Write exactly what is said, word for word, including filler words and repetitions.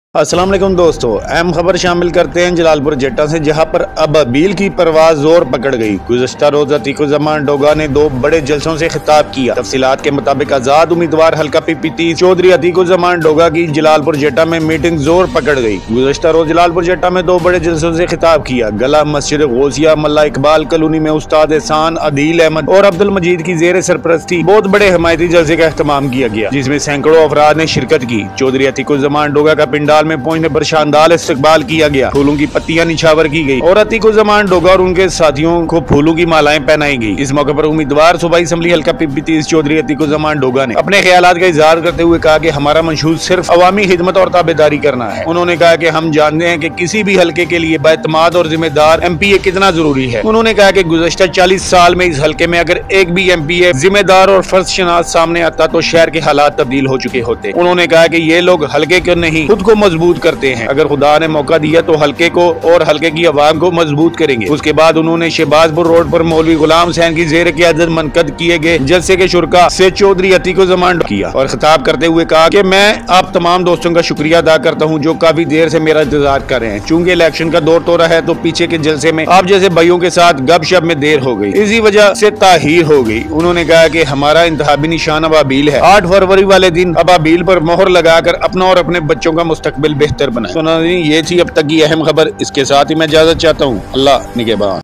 अस्सलाम वालेकुम दोस्तों, अहम खबर शामिल करते हैं जलालपुर जेटा से, जहां पर अबाबील की परवाज जोर पकड़ गई। गुज़श्ता रोज अतीकुज़्ज़मान डोगा ने दो बड़े जलसों से खिताब किया। तफसीलात के मुताबिक आजाद उम्मीदवार हल्का पीपीटी चौधरी अतीकुज़्ज़मान डोगा की जलालपुर जेटा में मीटिंग जोर पकड़ गई। गुज़श्ता रोज जलालपुर जेटा में दो बड़े जलसों से खिताब किया। गला मस्जिद गौसिया मल्ला इकबाल कॉलोनी में उस्ताद एहसान, अदील अहमद और अब्दुल मजीद की जेर सरपरस्ती बहुत बड़े हमायती जलसे का एहतमाम किया गया, जिसमें सैकड़ों अफराद ने शिरकत की। चौधरी अतीकुज़्ज़मान डोगा का पिंडाल में पहुंचने पर शानदार इस्तकबाल किया गया। फूलों की पत्तियां निछावर की गई और अतीकुज़्ज़मान डोगा और उनके साथियों को फूलों की मालाएं पहनाई गई। इस मौके पर उम्मीदवार सूबाई असम्बली हल्का पीपीटी चौधरी अतीकुज़्ज़मान डोगा ने अपने ख्यालात का इजहार करते हुए कहा कि हमारा मंशूर सिर्फ अवामी खिदमत और ताबेदारी करना है। उन्होंने कहा कि हम जानते हैं कि किसी भी हल्के के लिए बाएतमाद और जिम्मेदार एम पी ए कितना जरूरी है। उन्होंने कहा कि गुज़श्ता चालीस साल में इस हल्के में अगर एक भी एम पी ए जिम्मेदार और फर्ज शनास सामने आता तो शहर के हालात तब्दील हो चुके होते। उन्होंने कहा कि ये लोग हल्के को नहीं खुद को मजबूत करते हैं। अगर खुदा ने मौका दिया तो हल्के को और हल्के की आवाम को मजबूत करेंगे। उसके बाद उन्होंने शहबाजपुर रोड पर मौलवी गुलाम हुसैन की जेर क़ियादत मुनक़द किए गए जलसे के शुरका से चौधरी अतीकुज़्ज़मान किया और खिताब करते हुए कहा कि मैं आप तमाम दोस्तों का शुक्रिया अदा करता हूं जो काफी देर से मेरा इंतजार कर रहे हैं। चूंकि इलेक्शन का दौर तो रहा है तो पीछे के जलसे में आप जैसे भाइयों के साथ गपशप में देर हो गई, इसी वजह से ताहीर हो गई। उन्होंने कहा कि हमारा इंतखाबी निशान अबाबील है। आठ फरवरी वाले दिन अबाबील पर मोहर लगाकर अपना और अपने बच्चों का मुस्तकबिल बेहतर बनाए। ये थी अब तक की अहम खबर। इसके साथ ही मैं इजाजत चाहता हूँ। अल्लाह निगहबान।